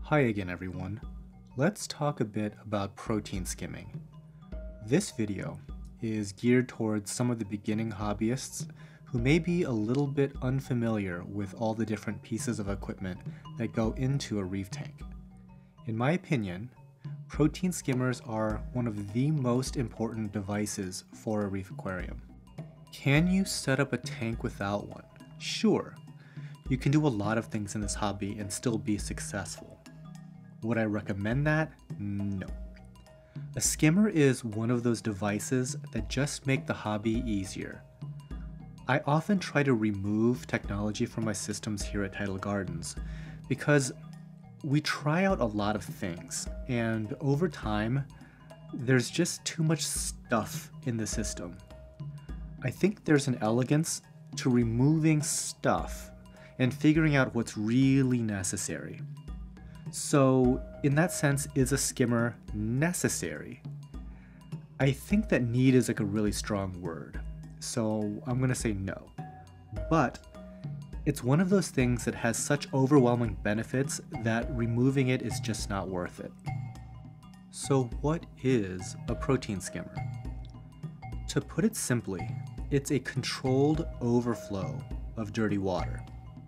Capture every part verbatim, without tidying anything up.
Hi again everyone. Let's talk a bit about protein skimming. This video is geared towards some of the beginning hobbyists who may be a little bit unfamiliar with all the different pieces of equipment that go into a reef tank. In my opinion, protein skimmers are one of the most important devices for a reef aquarium. Can you set up a tank without one? Sure. You can do a lot of things in this hobby and still be successful. Would I recommend that? No. A skimmer is one of those devices that just make the hobby easier. I often try to remove technology from my systems here at Tidal Gardens because we try out a lot of things, and over time, there's just too much stuff in the system. I think there's an elegance to removing stuff and figuring out what's really necessary. So, in that sense, is a skimmer necessary? I think that need is like a really strong word, so I'm gonna say no. But it's one of those things that has such overwhelming benefits that removing it is just not worth it. So what is a protein skimmer? To put it simply, it's a controlled overflow of dirty water.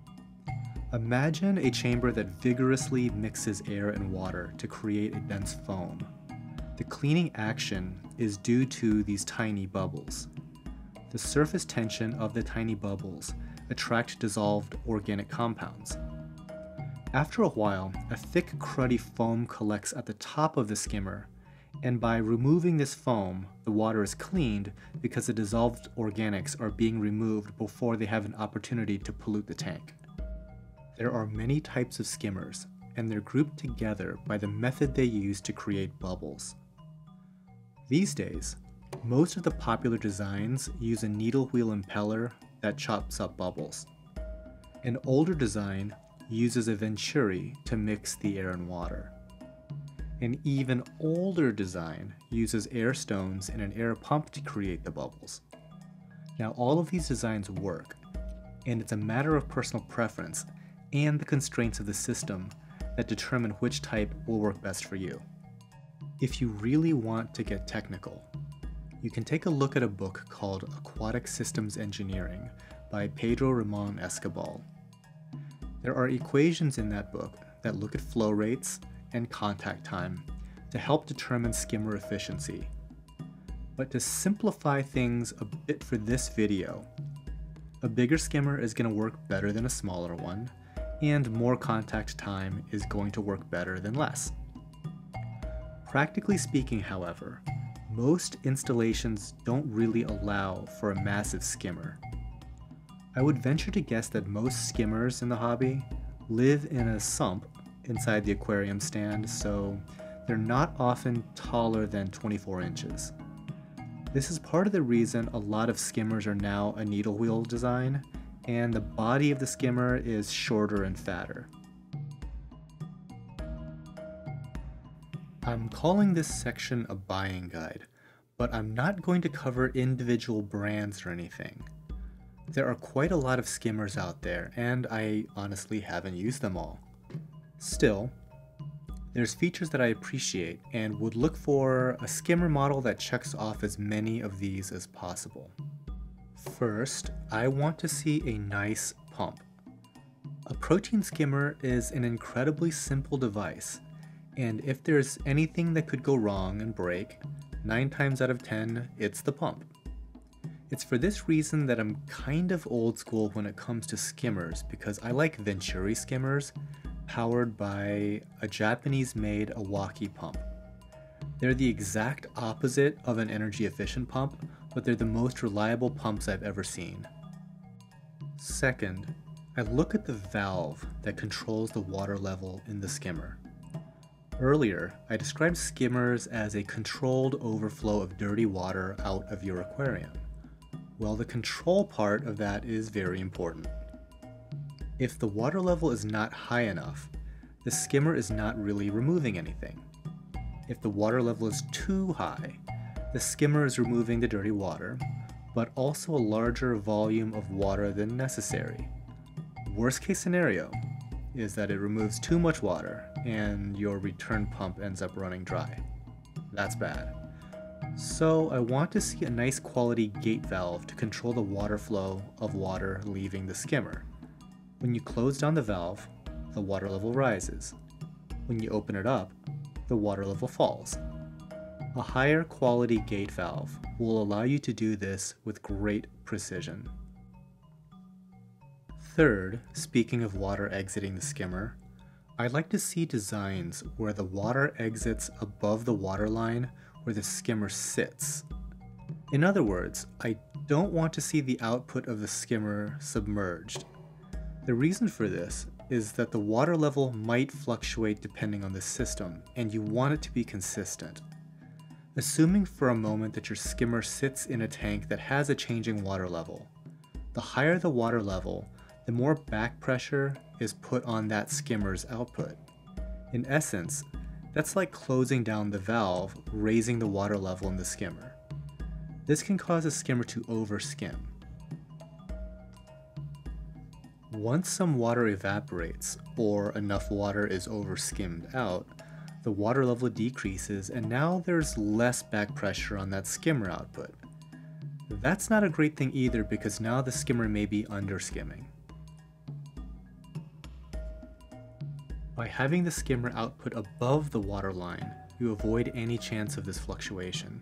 Imagine a chamber that vigorously mixes air and water to create a dense foam. The cleaning action is due to these tiny bubbles. The surface tension of the tiny bubbles attract dissolved organic compounds. After a while, a thick cruddy foam collects at the top of the skimmer, and by removing this foam, the water is cleaned because the dissolved organics are being removed before they have an opportunity to pollute the tank. There are many types of skimmers, and they're grouped together by the method they use to create bubbles. These days, most of the popular designs use a needle wheel impeller that chops up bubbles. An older design uses a venturi to mix the air and water. An even older design uses air stones and an air pump to create the bubbles. Now, all of these designs work, and it's a matter of personal preference and the constraints of the system that determine which type will work best for you. If you really want to get technical, you can take a look at a book called Aquatic Systems Engineering by Pedro Ramon Escobar. There are equations in that book that look at flow rates and contact time to help determine skimmer efficiency. But to simplify things a bit for this video, a bigger skimmer is going to work better than a smaller one, and more contact time is going to work better than less. Practically speaking, however, most installations don't really allow for a massive skimmer. I would venture to guess that most skimmers in the hobby live in a sump inside the aquarium stand, so they're not often taller than twenty-four inches. This is part of the reason a lot of skimmers are now a needle wheel design, and the body of the skimmer is shorter and fatter. I'm calling this section a buying guide, but I'm not going to cover individual brands or anything. There are quite a lot of skimmers out there, and I honestly haven't used them all. Still, there's features that I appreciate and would look for a skimmer model that checks off as many of these as possible. First, I want to see a nice pump. A protein skimmer is an incredibly simple device, and if there's anything that could go wrong and break, nine times out of ten, it's the pump. It's for this reason that I'm kind of old school when it comes to skimmers, because I like venturi skimmers powered by a Japanese-made Iwaki pump. They're the exact opposite of an energy-efficient pump, but they're the most reliable pumps I've ever seen. Second, I look at the valve that controls the water level in the skimmer. Earlier, I described skimmers as a controlled overflow of dirty water out of your aquarium. Well, the control part of that is very important. If the water level is not high enough, the skimmer is not really removing anything. If the water level is too high, the skimmer is removing the dirty water, but also a larger volume of water than necessary. Worst case scenario, is that it removes too much water and your return pump ends up running dry. That's bad. So I want to see a nice quality gate valve to control the water flow of water leaving the skimmer. When you close down the valve, the water level rises. When you open it up, the water level falls. A higher quality gate valve will allow you to do this with great precision. Third, speaking of water exiting the skimmer, I'd like to see designs where the water exits above the waterline where the skimmer sits. In other words, I don't want to see the output of the skimmer submerged. The reason for this is that the water level might fluctuate depending on the system, and you want it to be consistent. Assuming for a moment that your skimmer sits in a tank that has a changing water level, the higher the water level, the more back pressure is put on that skimmer's output. In essence, that's like closing down the valve, raising the water level in the skimmer. This can cause a skimmer to overskim. Once some water evaporates, or enough water is overskimmed out, the water level decreases and now there's less back pressure on that skimmer output. That's not a great thing either because now the skimmer may be underskimming. By having the skimmer output above the waterline, you avoid any chance of this fluctuation.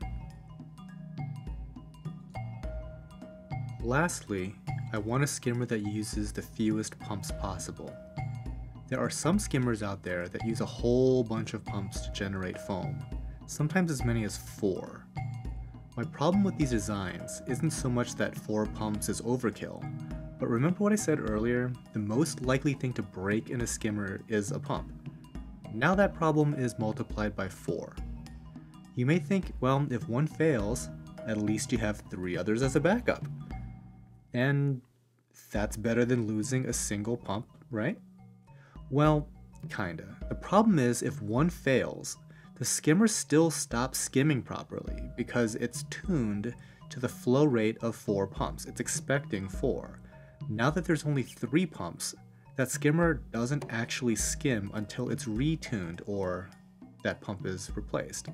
Lastly, I want a skimmer that uses the fewest pumps possible. There are some skimmers out there that use a whole bunch of pumps to generate foam, sometimes as many as four. My problem with these designs isn't so much that four pumps is overkill, but remember what I said earlier, the most likely thing to break in a skimmer is a pump. Now that problem is multiplied by four. You may think, well, if one fails, at least you have three others as a backup. And that's better than losing a single pump, right? Well, kinda. The problem is if one fails, the skimmer still stops skimming properly because it's tuned to the flow rate of four pumps. It's expecting four. Now that there's only three pumps, that skimmer doesn't actually skim until it's retuned or that pump is replaced.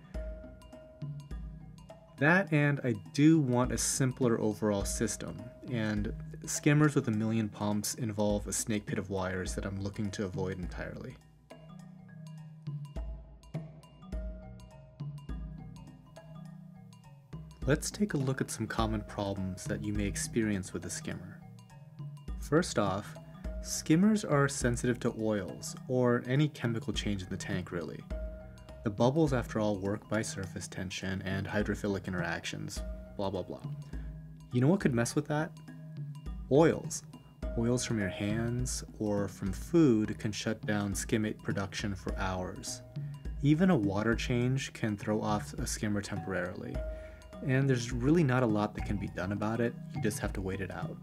That and I do want a simpler overall system, and skimmers with a million pumps involve a snake pit of wires that I'm looking to avoid entirely. Let's take a look at some common problems that you may experience with a skimmer. First off, skimmers are sensitive to oils, or any chemical change in the tank really. The bubbles, after all, work by surface tension and hydrophilic interactions, blah blah blah. You know what could mess with that? Oils. Oils from your hands or from food can shut down skimmate production for hours. Even a water change can throw off a skimmer temporarily, and there's really not a lot that can be done about it, you just have to wait it out.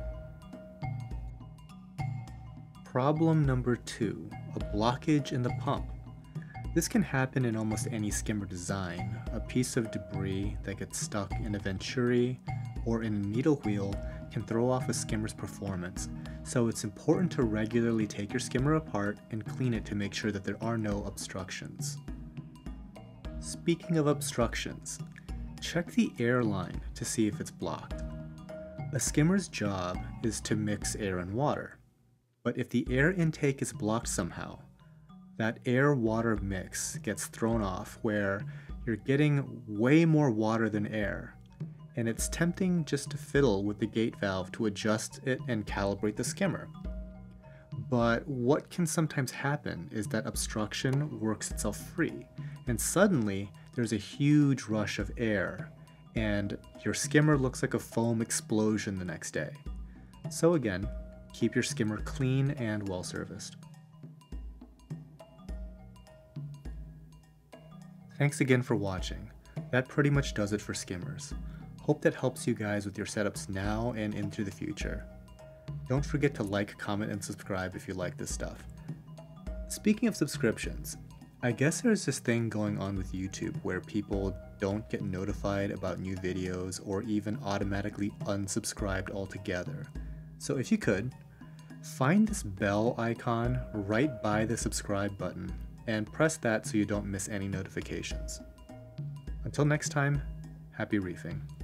Problem number two, a blockage in the pump. This can happen in almost any skimmer design. A piece of debris that gets stuck in a venturi or in a needle wheel can throw off a skimmer's performance, so it's important to regularly take your skimmer apart and clean it to make sure that there are no obstructions. Speaking of obstructions, check the air line to see if it's blocked. A skimmer's job is to mix air and water. But if the air intake is blocked somehow, that air-water mix gets thrown off where you're getting way more water than air, and it's tempting just to fiddle with the gate valve to adjust it and calibrate the skimmer. But what can sometimes happen is that obstruction works itself free, and suddenly there's a huge rush of air, and your skimmer looks like a foam explosion the next day. So again, keep your skimmer clean and well serviced. Thanks again for watching. That pretty much does it for skimmers. Hope that helps you guys with your setups now and into the future. Don't forget to like, comment, and subscribe if you like this stuff. Speaking of subscriptions, I guess there's this thing going on with YouTube where people don't get notified about new videos or even automatically unsubscribed altogether. So if you could, Find this bell icon right by the subscribe button and press that so you don't miss any notifications. Until next time, happy reefing.